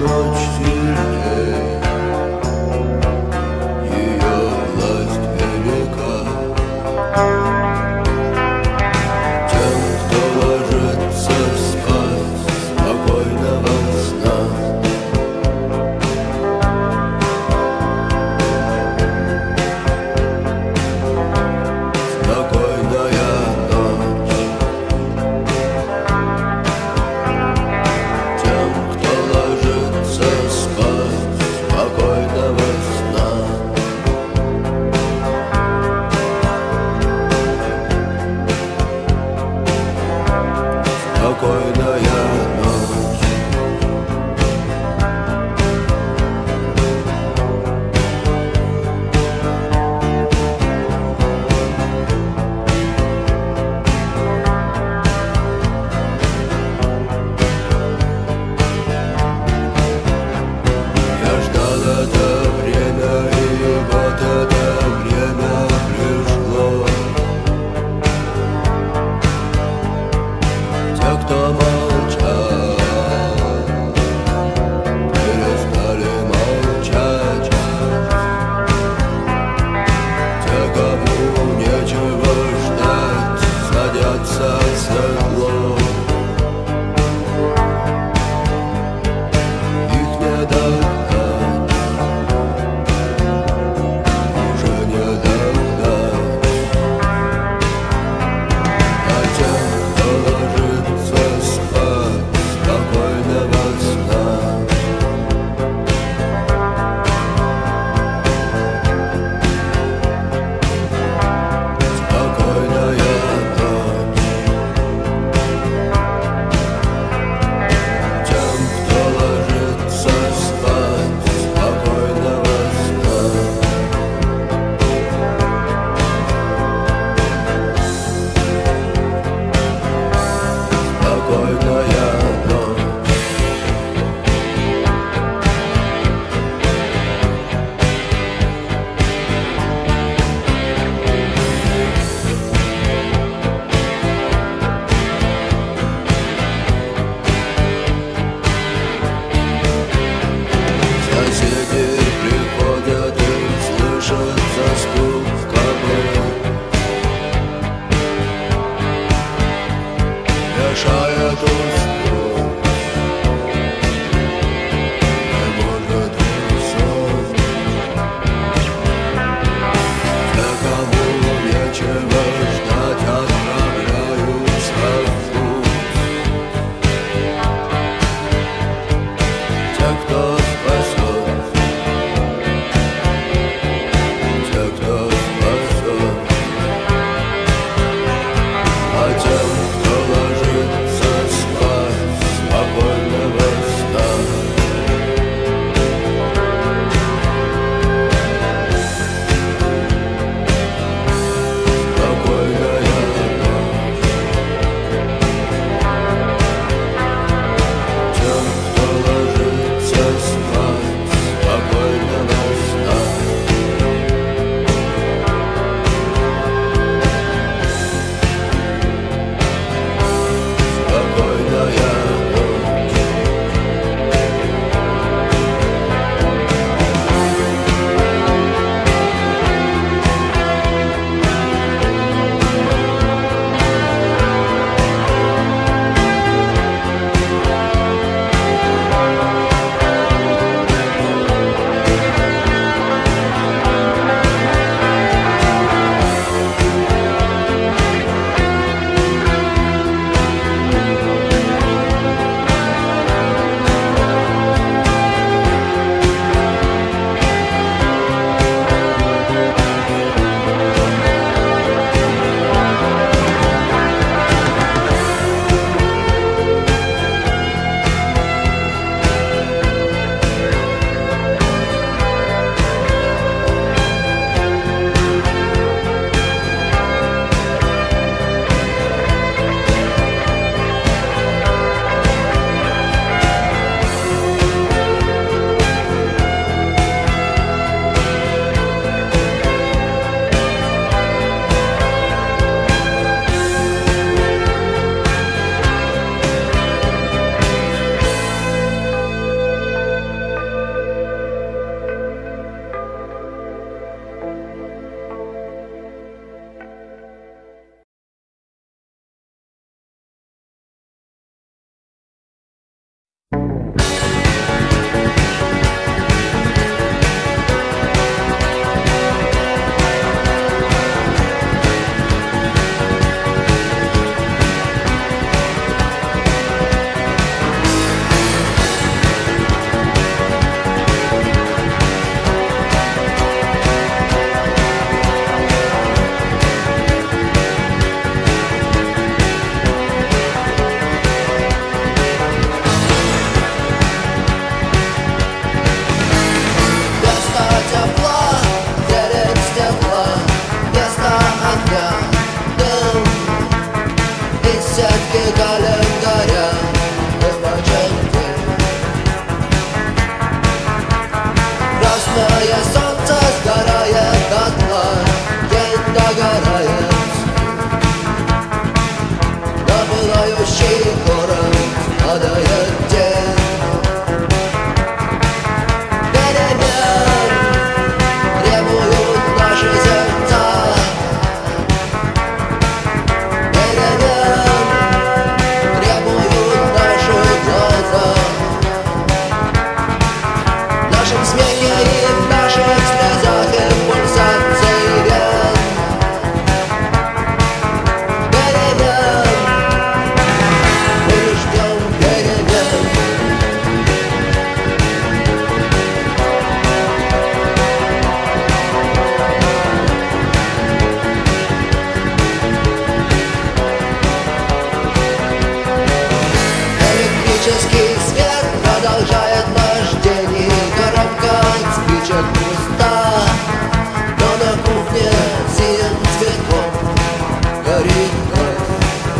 ночь сильней, ее власть велика. Тем, кто ложится спать, спокойного сна. Спокойная ночь. Тем, кто ложится спать, спокойного сна. Спокойная ночь. Я ждал это время, и вот это время пришло. Те, кто молчал, перестали молчать. Те, кому нечего ждать, садятся в седло. Их не догнать, уже не догнать. А тем, кто ложится спать, спокойного сна. Спокойная ночь. Тем, кто ложится спать, спокойного сна. Спокойная ночь. Соседи приходят и слышится стук копыт, мешает уснуть, не может уснуть. Те, кому нечего ждать, отправляются в путь. Те, кто спасет, те, кто спасет. А тем, кто ложится спать, спокойного сна. Спокойная ночь. Тем, кто ложится спать. Красное солнце сгорает дотла, день догорает. На пылающий город падает день. Перемен требуют наши сердца. Перемен требуют наши глаза. В нашем смехе и в наших слезах и в пульсации вен. Перемен, мы ждем перемен. Электрический свет продолжает наш день, и коробка от спичек пуста. Но на кухне синим цветком горит кровь.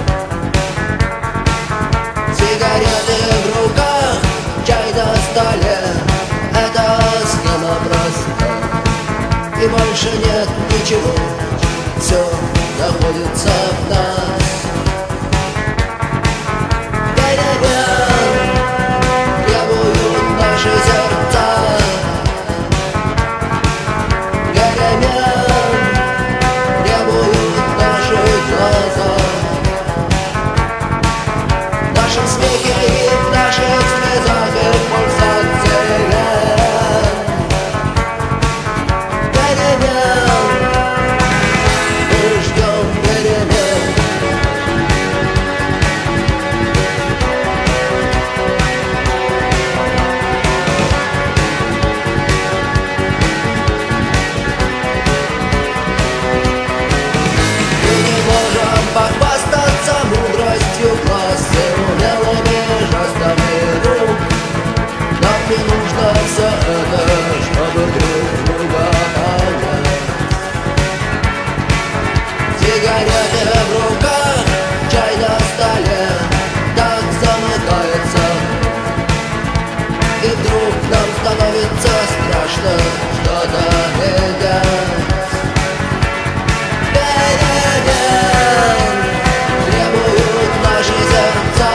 Сигареты в руках, чай на столе. Это схема проста, и больше нет ничего. Все находится в нас. Перемен требуют наши сердца. Перемен требуют наши глаза. В нашем смехе и в наших слезах и в пульсации вен. Перемен, мы ждем перемен. Мы не можем похвастаться мудростью класса, умелыми жестами рук. Нам не нужно все это, чтобы друг друга понять. Сигареты в руках, чай на столе, так замыкается. И вдруг нам становится страшно что-то менять. Перемен требуют наши сердца.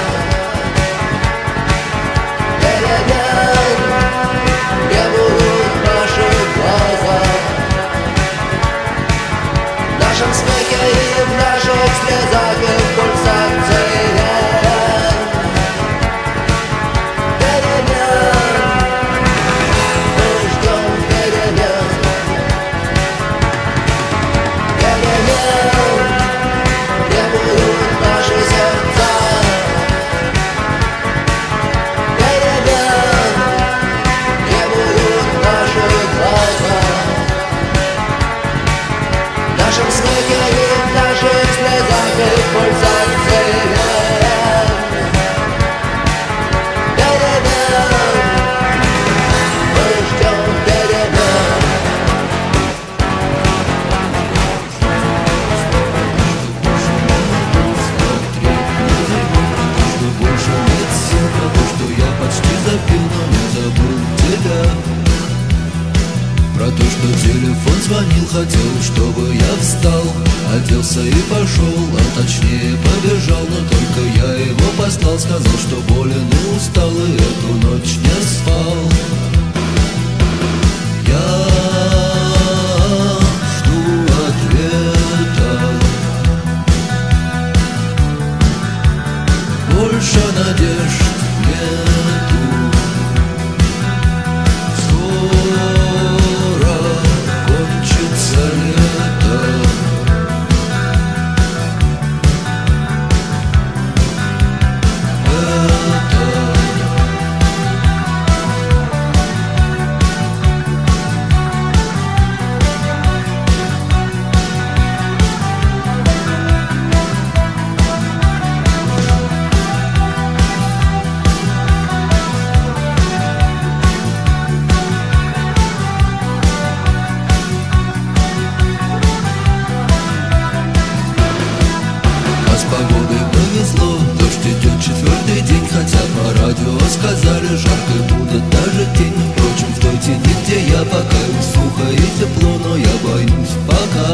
Перемен требуют наши глаза. В нашем смехе и в наших слезах и в пульсации вен. Перемен, мы ждем перемен. Перемен требуют наши сердца. Перемен требуют наши глаза. В нашем смехе и в наших слезах и в пульсации вен. Перемен, мы ждем перемен. Что больше нет сил, потому что я почти запил, но не забыл тебя. Про то, что телефон звонил, хотел, чтобы я встал, оделся и пошел, а точнее побежал. Но только я его послал, сказал, что болен и устал, и эту ночь не спал. Я жду ответа. Больше надежд нету. Скоро кончится лето. сказали, жарко будет даже тень. Впрочем, в той тени, где я пока сухо и тепло, но я боюсь пока.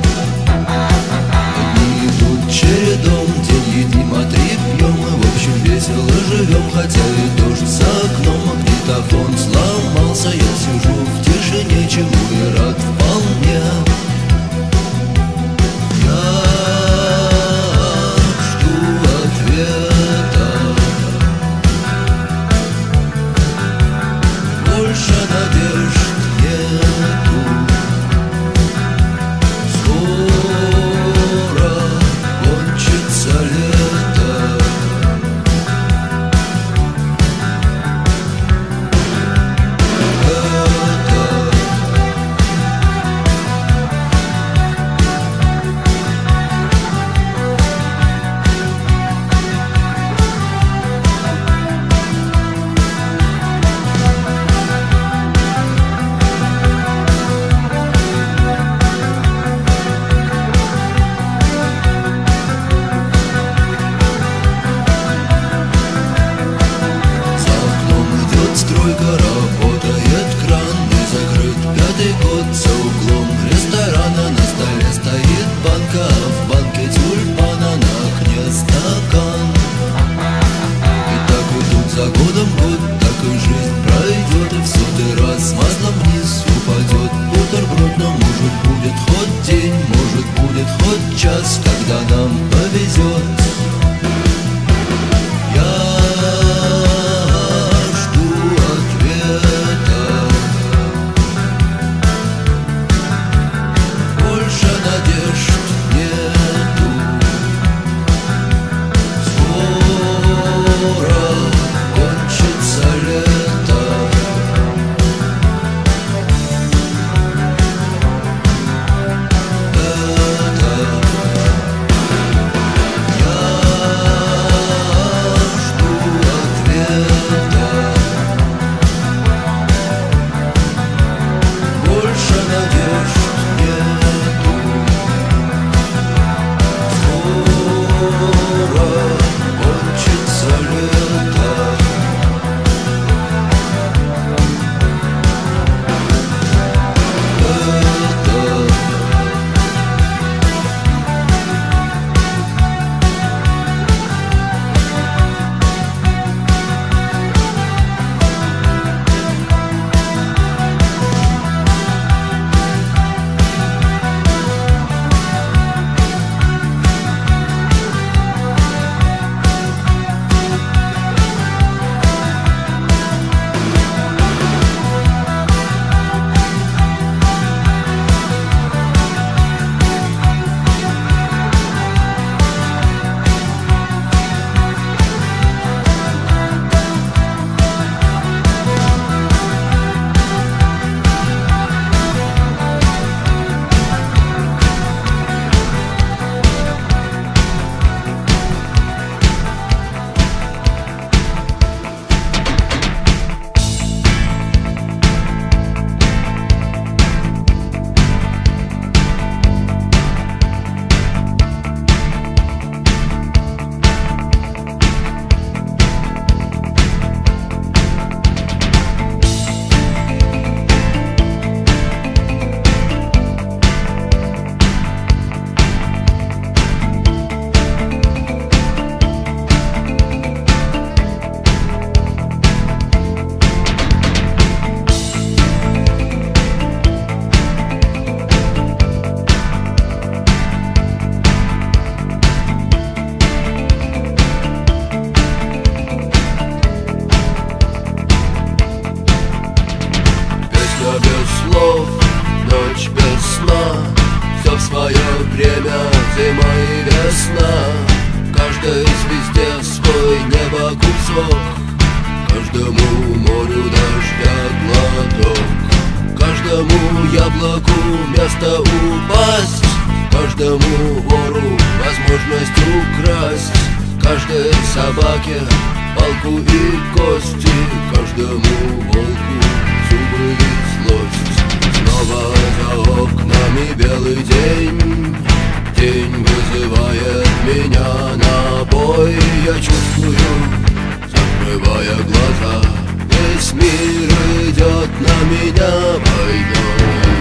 Дни идут чередом, день едим, а три пьем, и в общем весело живем, хотя и дождь за окном, магнитофон сломался, я сижу в тишине, чему и рад вполне. Работает кран, не закрыт пятый год. За углом ресторана на столе стоит банка, а в банке тюльпана, на окне стакан. И так идут за годом год, так и жизнь пройдет, и в сотый раз маслом вниз упадет бутерброд. Но может будет хоть день, может будет хоть час, когда нам повезет. время, зима и весна. Каждой звезде свой небо кусок, каждому морю дождя глоток, каждому яблоку место упасть, каждому вору возможность украсть, каждой собаке палку и кости, каждому волку зубы и злость. Снова за окнами белый день, день вызывает меня на бой. Я чувствую, закрывая глаза, весь мир идет на меня войной.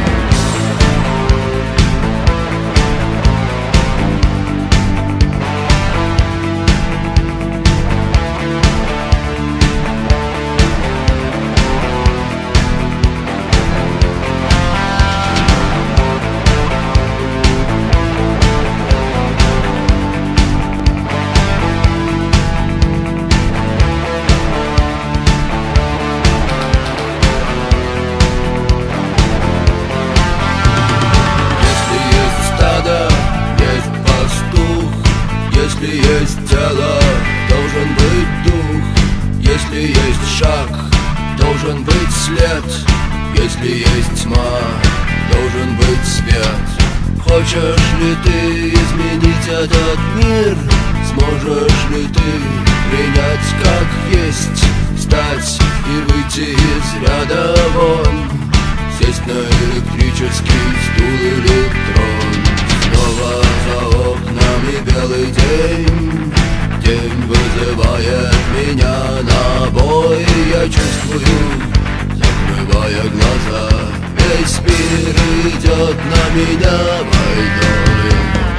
Если есть тело, должен быть дух. Если есть шаг, должен быть след. Если есть тьма, должен быть свет. Хочешь ли ты изменить этот мир? Сможешь ли ты принять как есть? Встать и выйти из ряда вон, сесть на электрический стул или трон. Снова за окнами белый день, день вызывает меня на бой. Я чувствую, закрывая глаза, весь мир идет на меня войной.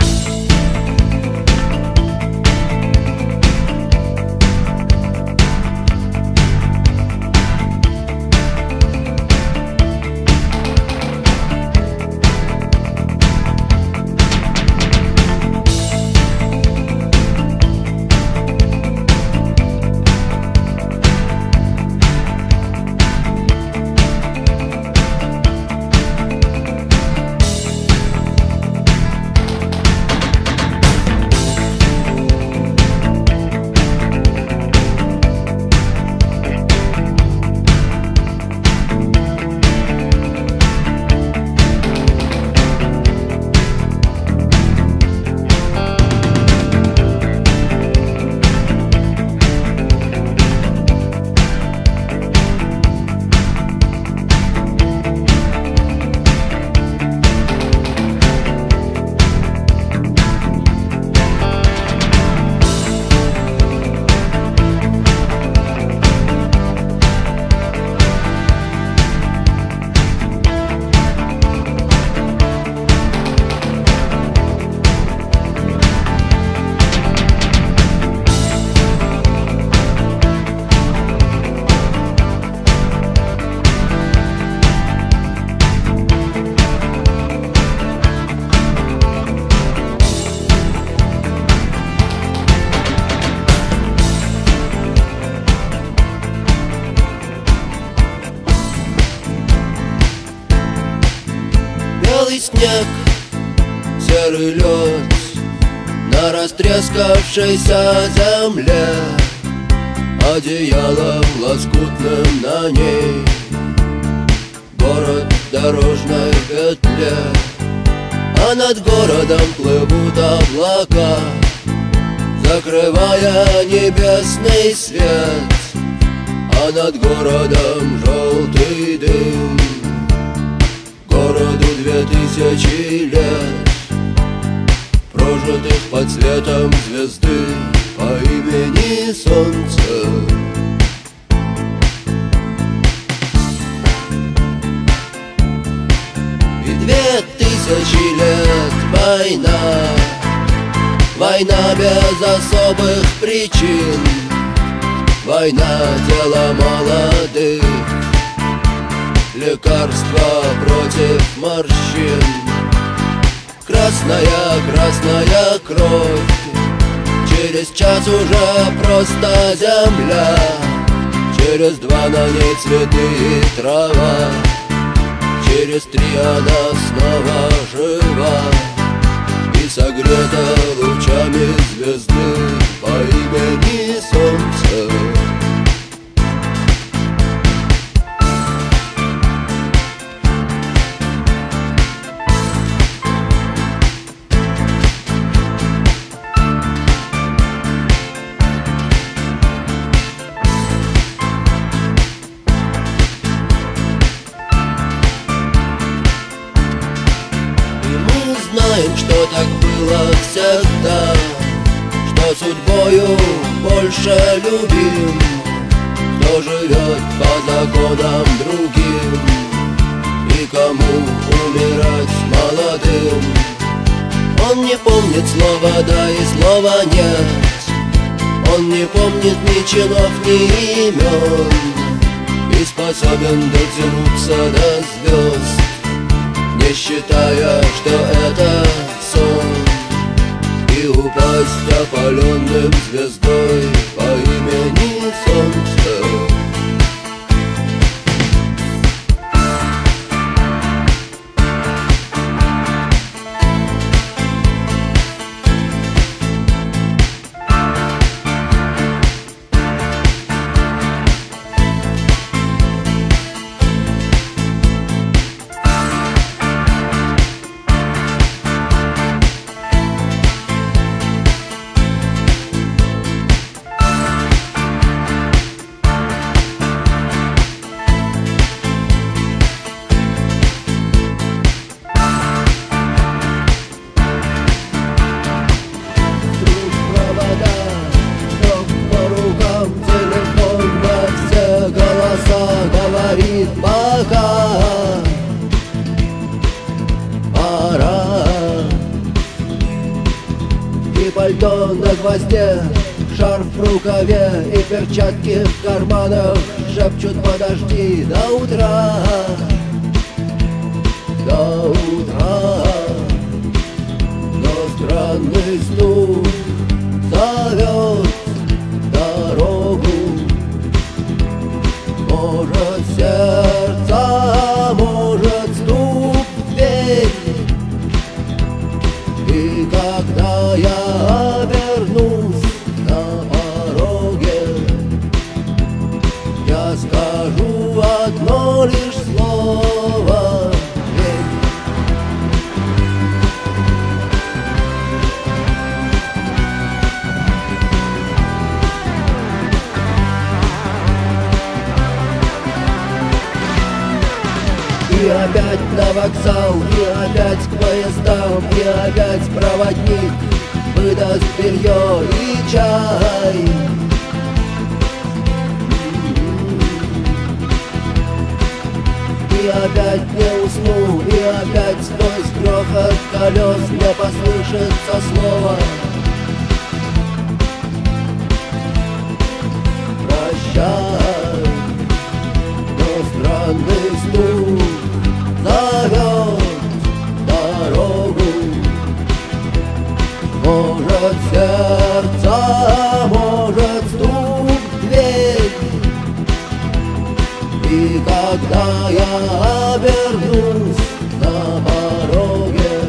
Белый снег, серый лед на растрескавшейся земле, одеялом лоскутным на ней город в дорожной петле. А над городом плывут облака, закрывая небесный свет. А над городом желтый дым, городу 2000 лет, прожитых под светом звезды по имени Солнце. И 2000 лет война, война без особых причин, война дела молодых, лекарства против морщин. Красная, красная кровь, через час уже просто земля, через 2 на ней цветы и трава, через 3 она снова жива и согрета лучами звезды по имени Солнце. Знаем, что так было всегда, что судьбою больше любим, кто живет по законам другим. никому умирать молодым. Он не помнит слова «да» и слова «нет». Он не помнит ни чинов, ни имен, и способен дотянуться до звезд, не считая, что это сон, и упасть опаленным звездой по имени Солнце. Говорит, пока пора. И пальто на гвозде, шарф в рукаве и перчатки в карманах шепчут: подожди до утра, до утра. Но странный стук зовет дорогу. Может, сердце, может, стук в дверь. И когда я обернусь на пороге, я скажу одно лишь слово: верь. И опять на вокзал, и опять к поездам, и опять проводник выдаст белье и чай. И опять не усну, и опять сквозь грохот колес мне послышится слово: прощай. Но странный стук зовет дорогу. Может, сердце, может, стук в дверь. И когда я обернусь на пороге,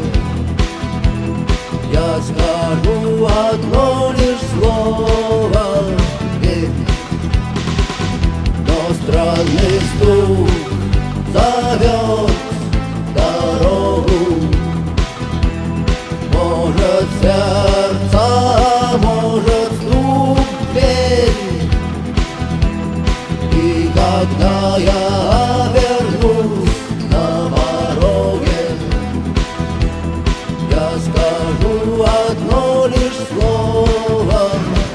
я скажу одно лишь слово: верь. Но странный стук зовет дорогу. Может, сердце, может, стук в дверь. И когда я обернусь на пороге, я скажу одно лишь слово: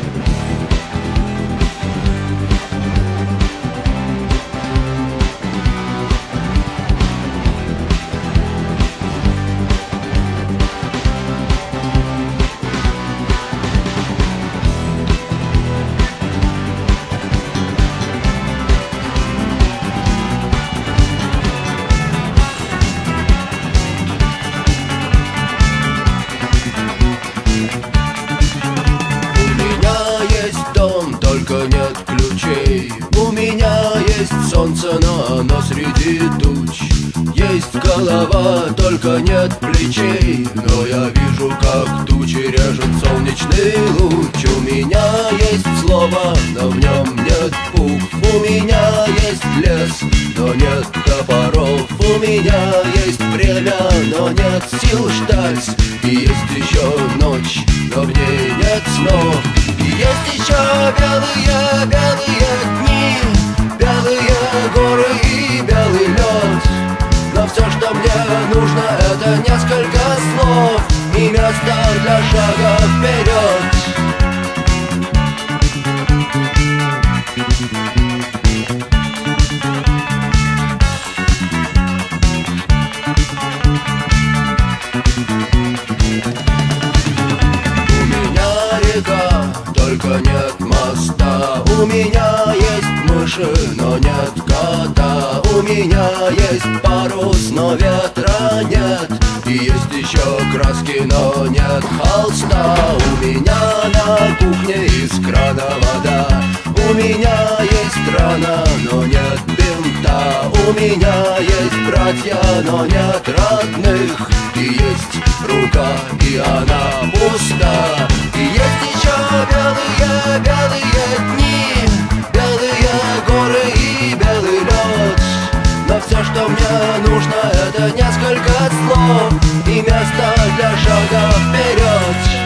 нет ключей. У меня есть солнце, но оно среди туч. Есть голова, только нет плечей. Но я вижу, как тучи режет солнечный луч. У меня есть слово, но в нем нет букв. У меня есть лес, но нет топоров. У меня есть время, но нет сил ждать. И есть еще ночь, но в ней нет снов. И есть еще белые, белые дни, белые горы и белый лед. Но все, что мне нужно, это несколько слов и место для шага вперед. крыши, но нет кота. У меня есть парус, но ветра нет. И есть еще краски, но нет холста. У меня на кухне из крана вода. У меня есть рана, но нет бинта. У меня есть братья, но нет родных. И есть рука, и она пуста. И есть еще белые, белые дни, белые горы и белый лед. Но все, что мне нужно, это несколько слов и место для шага вперед.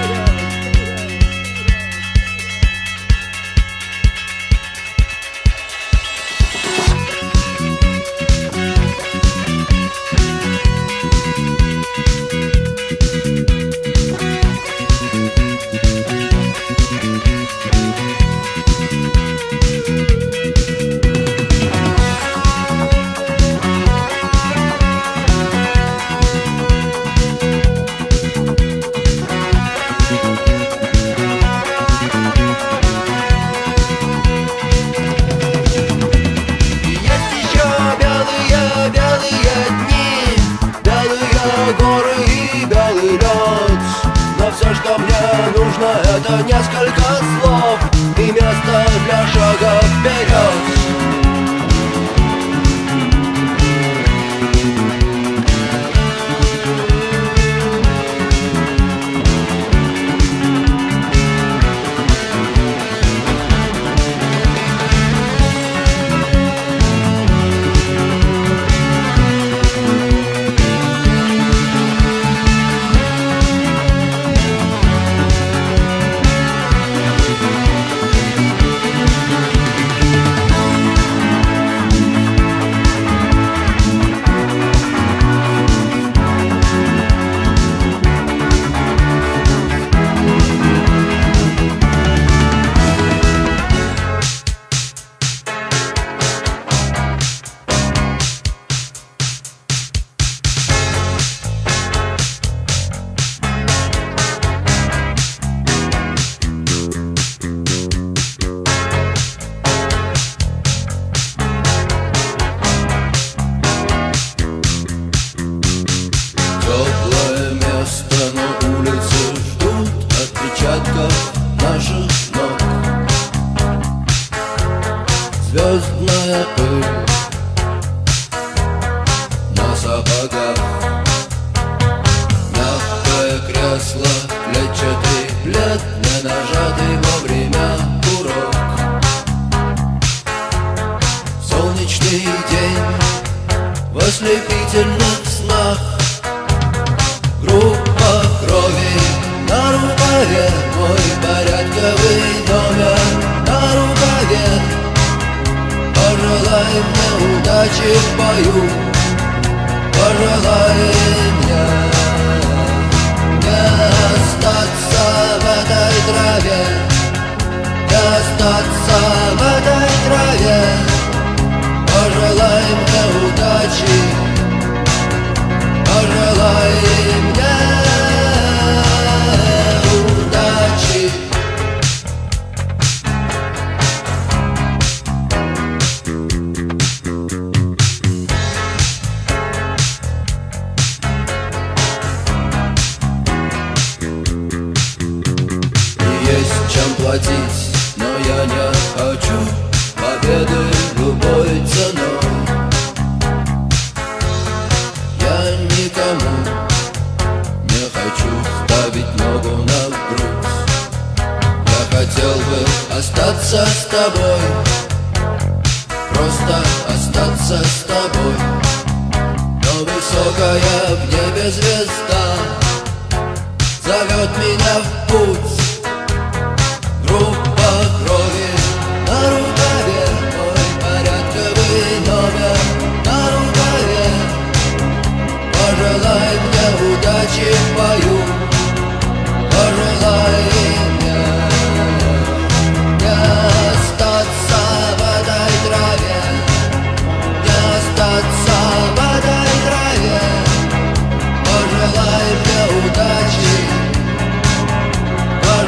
Горы и белый лед. Но все, что мне нужно, это несколько слов и место для шага вперед. Наших ног звездная пыль на сапогах, мягкое кресло, клетчатый плед, не нажатый во время урок. Солнечный день в ослепительных снах, группа крови на рукаве, мой порядковый номер на рукаве. Пожелай мне удачи в бою, пожелай мне не остаться в этой траве, не остаться в этой траве. Пожелай мне удачи, пожелай мне удачи. Есть чем платить, но я не хочу победы любой ценой. Я никому не хочу ставить ногу на грудь. Я хотел бы остаться с тобой, просто остаться с тобой. Но высокая в небе звезда зовет меня в путь. Группа крови на рукаве, мой порядковый номер на рукаве. Пожелай мне удачи в бою, пожелай мне не остаться в этой траве, не остаться в этой траве. Пожелай мне удачи,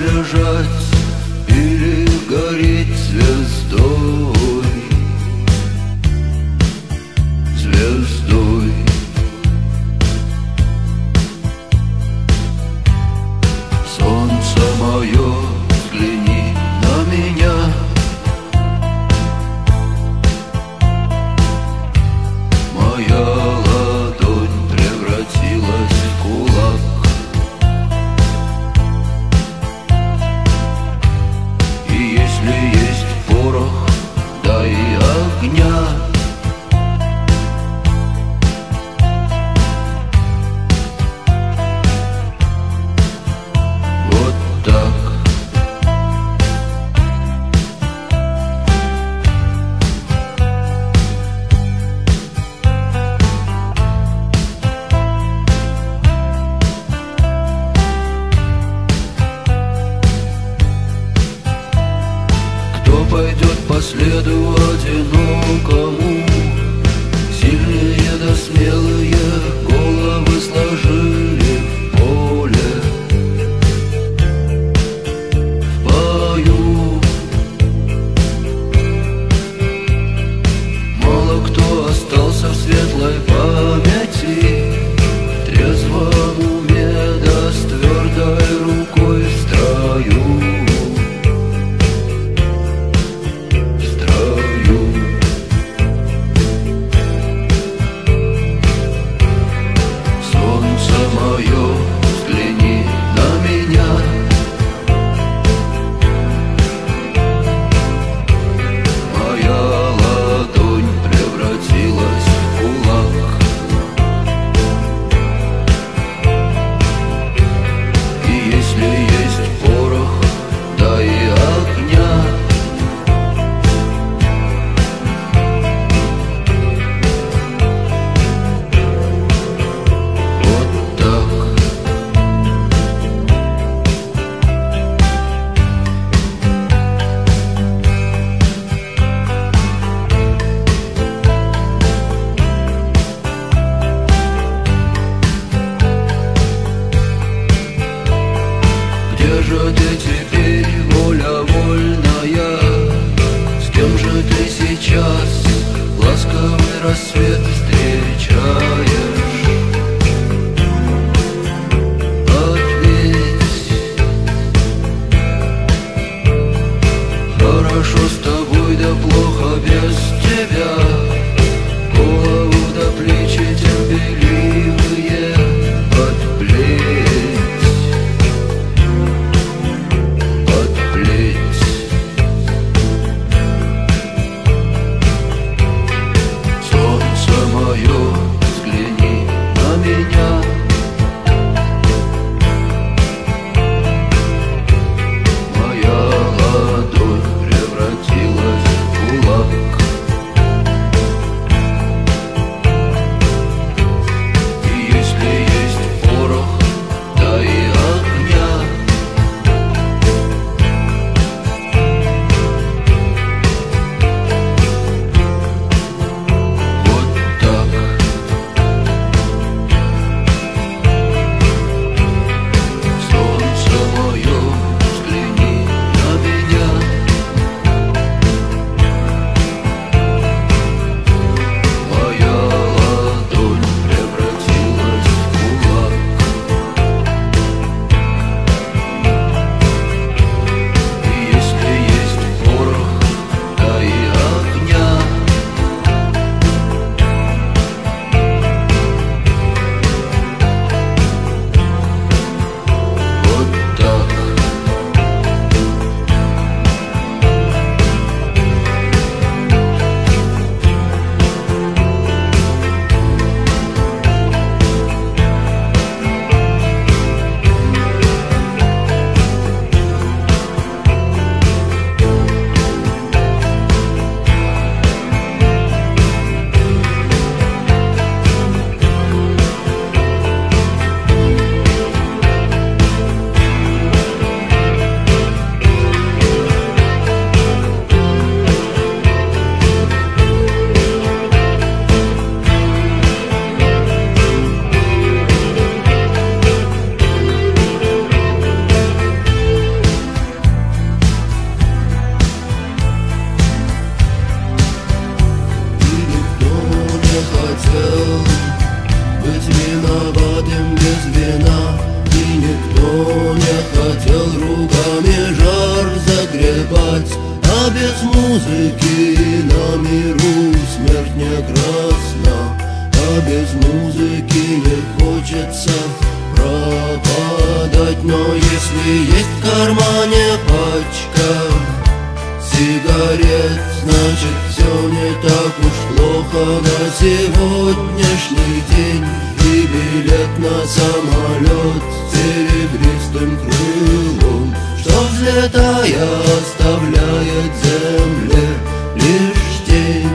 лежать или гореть звездой, звездой. Солнце мое, взгляни на меня. Моя ладонь превратилась в кулак. И если есть порох, дай огня. Вот так. Кто пойдет по следу одинокому? Сильные да смелые головы сложили в поле, в бою. Мало кто остался в светлой памяти, в трезвом уме да с твердой рукой в строю. музыки на миру смерть не красна, а без музыки не хочется пропадать. Но если есть в кармане пачка сигарет, значит все не так уж плохо на сегодняшний день. И билет на самолет с серебристым крылом, что взлетая оставляет земле лишь тень.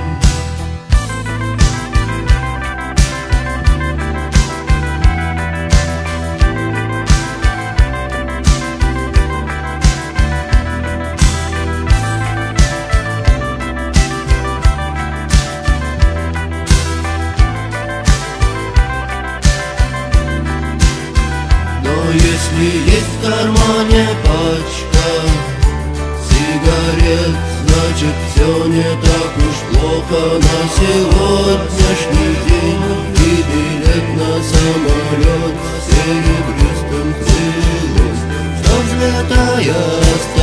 Если есть в кармане пачка сигарет, значит все не так уж плохо на сегодняшний день. И билет на самолет с серебристым крылом, что взлетая